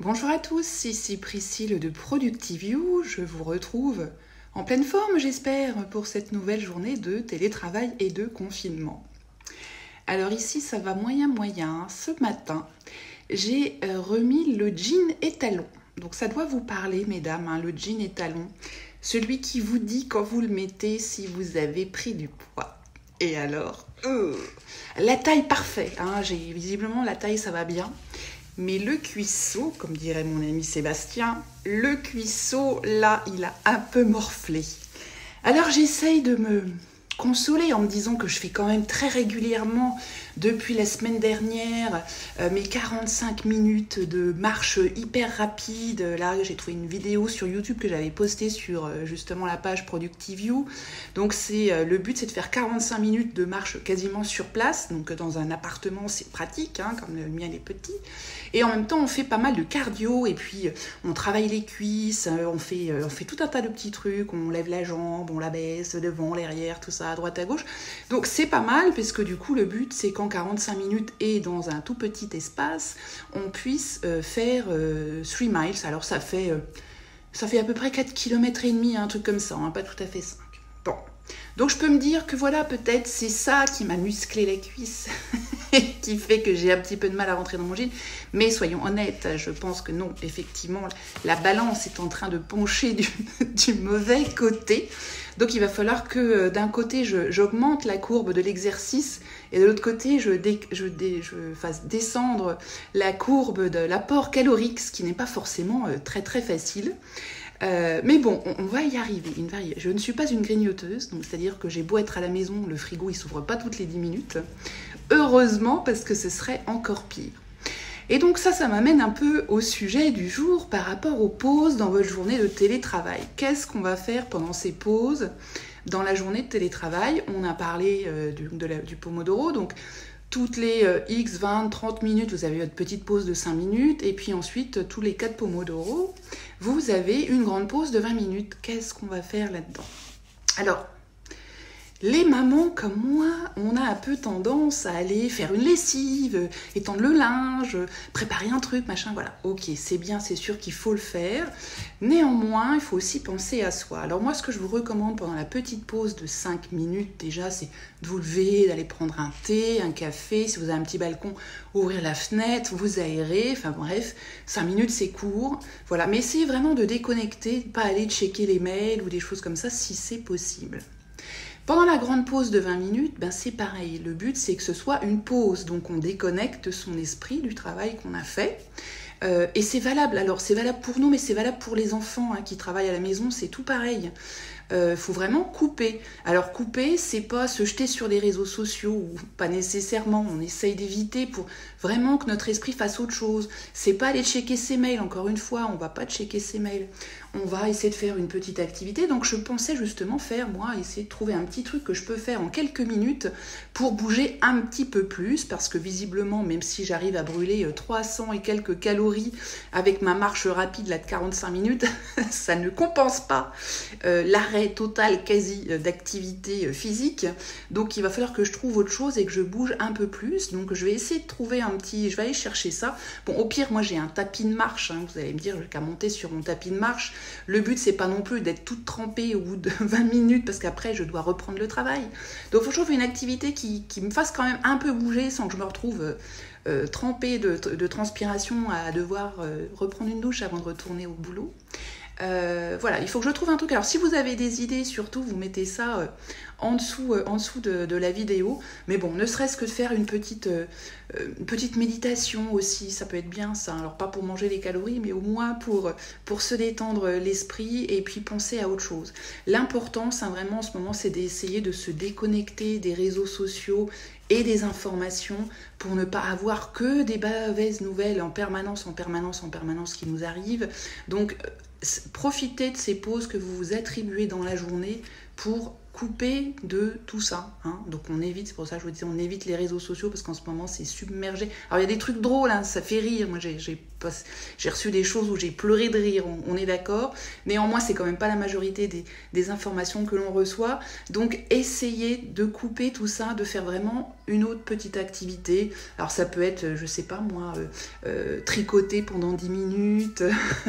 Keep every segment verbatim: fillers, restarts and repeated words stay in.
Bonjour à tous, ici Priscille de Productivio. Je vous retrouve en pleine forme, j'espère, pour cette nouvelle journée de télétravail et de confinement. Alors ici, ça va moyen moyen. Ce matin, j'ai remis le jean étalon. Donc ça doit vous parler, mesdames, hein, le jean étalon. Celui qui vous dit quand vous le mettez si vous avez pris du poids. Et alors, euh, la taille parfaite, hein, j'ai visiblement la taille, ça va bien. Mais le cuisseau, comme dirait mon ami Sébastien, le cuisseau, là, il a un peu morflé. Alors j'essaye de me consoler en me disant que je fais quand même très régulièrement, depuis la semaine dernière, euh, mes quarante-cinq minutes de marche hyper rapide. Là, j'ai trouvé une vidéo sur YouTube que j'avais postée sur euh, justement la page Productivio. Donc c'est euh, le but, c'est de faire quarante-cinq minutes de marche quasiment sur place. Donc dans un appartement, c'est pratique, hein, comme le mien est petit. Et en même temps, on fait pas mal de cardio et puis on travaille les cuisses, on fait, on fait tout un tas de petits trucs, on lève la jambe, on la baisse devant, l'arrière, tout ça, à droite, à gauche. Donc c'est pas mal parce que du coup, le but, c'est qu'en quarante-cinq minutes et dans un tout petit espace, on puisse euh, faire euh, trois miles. Alors ça fait, euh, ça fait à peu près quatre kilomètres et demi, un truc comme ça, hein, pas tout à fait cinq. Bon. Donc je peux me dire que voilà, peut-être c'est ça qui m'a musclé les cuisses et qui fait que j'ai un petit peu de mal à rentrer dans mon jean. Mais soyons honnêtes, je pense que non, effectivement, la balance est en train de pencher du, du mauvais côté. Donc il va falloir que d'un côté, je, j'augmente la courbe de l'exercice et de l'autre côté, je, dé, je, dé, je fasse descendre la courbe de l'apport calorique, ce qui n'est pas forcément très très facile. Euh, mais bon, on, on va y arriver. Je ne suis pas une grignoteuse, donc c'est-à-dire que j'ai beau être à la maison, le frigo il s'ouvre pas toutes les dix minutes. Heureusement, parce que ce serait encore pire. Et donc ça, ça m'amène un peu au sujet du jour par rapport aux pauses dans votre journée de télétravail. Qu'est-ce qu'on va faire pendant ces pauses dans la journée de télétravail? On a parlé euh, du, de la, du Pomodoro, donc toutes les euh, X, vingt, trente minutes, vous avez votre petite pause de cinq minutes, et puis ensuite, tous les quatre Pomodoro, vous avez une grande pause de vingt minutes. Qu'est-ce qu'on va faire là-dedans? Alors, les mamans comme moi, on a un peu tendance à aller faire une lessive, étendre le linge, préparer un truc, machin, voilà. Ok, c'est bien, c'est sûr qu'il faut le faire. Néanmoins, il faut aussi penser à soi. Alors moi, ce que je vous recommande pendant la petite pause de cinq minutes, déjà, c'est de vous lever, d'aller prendre un thé, un café. Si vous avez un petit balcon, ouvrir la fenêtre, vous aérer. Enfin bref, cinq minutes, c'est court. Voilà, mais essayez vraiment de déconnecter, de pas aller checker les mails ou des choses comme ça, si c'est possible. Pendant la grande pause de vingt minutes, ben c'est pareil. Le but, c'est que ce soit une pause. Donc, on déconnecte son esprit du travail qu'on a fait. Euh, et c'est valable. Alors, c'est valable pour nous, mais c'est valable pour les enfants hein, qui travaillent à la maison. C'est tout pareil. Il euh, faut vraiment couper. Alors, couper, c'est pas se jeter sur les réseaux sociaux, ou pas nécessairement. On essaye d'éviter pour vraiment que notre esprit fasse autre chose. C'est pas aller checker ses mails. Encore une fois, on va pas checker ses mails. On va essayer de faire une petite activité. Donc, je pensais justement faire, moi, essayer de trouver un petit truc que je peux faire en quelques minutes pour bouger un petit peu plus. Parce que visiblement, même si j'arrive à brûler trois cents et quelques calories avec ma marche rapide là, de quarante-cinq minutes, ça ne compense pas euh, l'arrêt total quasi d'activité physique. Donc, il va falloir que je trouve autre chose et que je bouge un peu plus. Donc, je vais essayer de trouver un petit... Je vais aller chercher ça. Bon, au pire, moi, j'ai un tapis de marche. Hein. Vous allez me dire, je n'ai qu'à monter sur mon tapis de marche. Le but, c'est pas non plus d'être toute trempée au bout de vingt minutes parce qu'après, je dois reprendre le travail. Donc, il faut que je trouve une activité qui, qui me fasse quand même un peu bouger sans que je me retrouve euh, trempée de, de transpiration à devoir euh, reprendre une douche avant de retourner au boulot. Euh, voilà, il faut que je trouve un truc. Alors, si vous avez des idées, surtout, vous mettez ça euh, en dessous, euh, en dessous de, de la vidéo. Mais bon, ne serait-ce que de faire une petite, euh, une petite méditation aussi, ça peut être bien ça. Alors, pas pour manger les calories, mais au moins pour, pour se détendre l'esprit et puis penser à autre chose. L'important, ça, vraiment, en ce moment, c'est d'essayer de se déconnecter des réseaux sociaux et des informations pour ne pas avoir que des mauvaises nouvelles en permanence, en permanence, en permanence qui nous arrivent. Donc, profitez de ces pauses que vous vous attribuez dans la journée pour couper de tout ça. Hein. Donc on évite, c'est pour ça que je vous dis, on évite les réseaux sociaux parce qu'en ce moment c'est submergé. Alors il y a des trucs drôles, hein, ça fait rire. Moi j'ai, j'ai, pas, j'ai reçu des choses où j'ai pleuré de rire, on, on est d'accord. Néanmoins c'est quand même pas la majorité des, des informations que l'on reçoit. Donc essayez de couper tout ça, de faire vraiment une autre petite activité. Alors ça peut être, je sais pas moi, euh, euh, tricoter pendant dix minutes.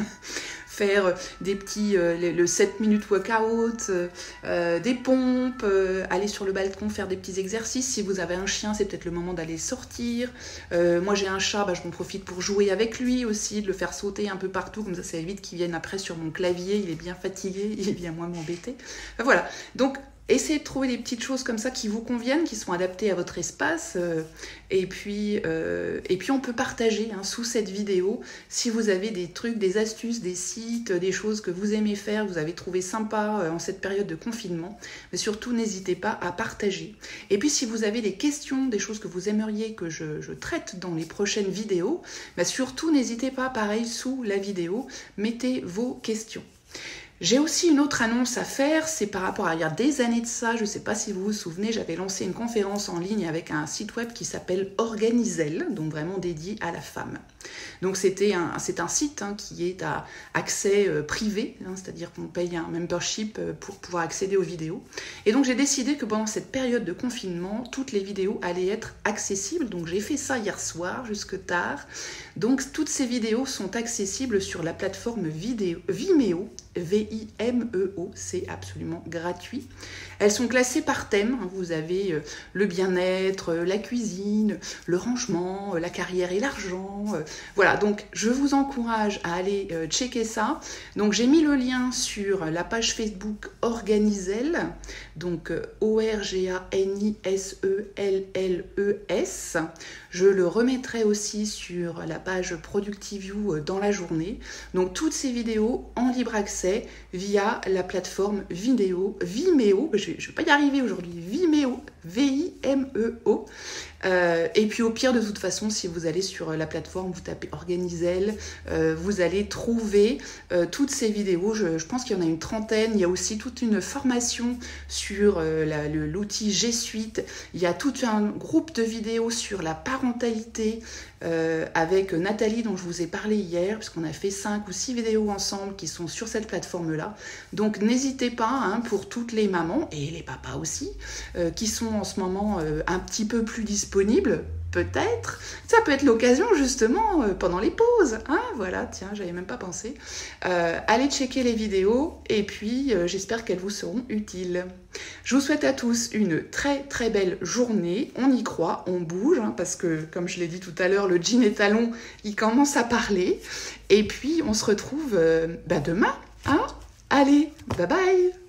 Faire des petits, euh, le, le sept minutes workout, euh, des pompes, euh, aller sur le balcon, faire des petits exercices. Si vous avez un chien, c'est peut-être le moment d'aller sortir. Euh, moi j'ai un chat, bah, je m'en profite pour jouer avec lui aussi, de le faire sauter un peu partout, comme ça ça évite qu'il vienne après sur mon clavier, il est bien fatigué, il vient moins m'embêter. Enfin, voilà, donc essayez de trouver des petites choses comme ça qui vous conviennent, qui sont adaptées à votre espace. Euh, et, puis, euh, et puis on peut partager hein, sous cette vidéo si vous avez des trucs, des astuces, des sites, des choses que vous aimez faire, vous avez trouvé sympa euh, en cette période de confinement. Mais surtout, n'hésitez pas à partager. Et puis si vous avez des questions, des choses que vous aimeriez que je, je traite dans les prochaines vidéos, bah, surtout n'hésitez pas, pareil, sous la vidéo, mettez vos questions. J'ai aussi une autre annonce à faire, c'est par rapport à il y a des années de ça, je ne sais pas si vous vous souvenez, j'avais lancé une conférence en ligne avec un site web qui s'appelle Organizel, donc vraiment dédié à la femme. Donc c'était un, c'est un site hein, qui est à accès euh, privé, hein, c'est-à-dire qu'on paye un membership euh, pour pouvoir accéder aux vidéos. Et donc j'ai décidé que pendant cette période de confinement, toutes les vidéos allaient être accessibles. Donc j'ai fait ça hier soir jusque tard. Donc toutes ces vidéos sont accessibles sur la plateforme vidéo, Vimeo, V I M E O, c'est absolument gratuit. Elles sont classées par thème, vous avez euh, le bien-être, euh, la cuisine, le rangement, euh, la carrière et l'argent. Euh, voilà, donc je vous encourage à aller euh, checker ça. Donc j'ai mis le lien sur la page Facebook Organizel, donc euh, O R G A N I S E L L E S. Je le remettrai aussi sur la page ProductiveYou dans la journée. Donc toutes ces vidéos en libre accès via la plateforme vidéo Vimeo. Je ne vais pas y arriver aujourd'hui. Vimeo, V I M E O. Euh, et puis au pire, de toute façon, si vous allez sur la plateforme, vous tapez Organizel, euh, vous allez trouver euh, toutes ces vidéos. Je, je pense qu'il y en a une trentaine. Il y a aussi toute une formation sur euh, la, le, l'outil G Suite. Il y a tout un groupe de vidéos sur la parentalité euh, avec Nathalie dont je vous ai parlé hier, puisqu'on a fait cinq ou six vidéos ensemble qui sont sur cette plateforme-là. Donc n'hésitez pas hein, pour toutes les mamans et les papas aussi, euh, qui sont en ce moment euh, un petit peu plus disponibles. Peut-être, ça peut être l'occasion justement euh, pendant les pauses, hein, voilà, tiens, j'avais même pas pensé. Euh, allez checker les vidéos et puis euh, j'espère qu'elles vous seront utiles. Je vous souhaite à tous une très très belle journée, on y croit, on bouge, hein, parce que comme je l'ai dit tout à l'heure, le jean étalon, il commence à parler, et puis on se retrouve euh, bah, demain, hein. Allez, bye bye.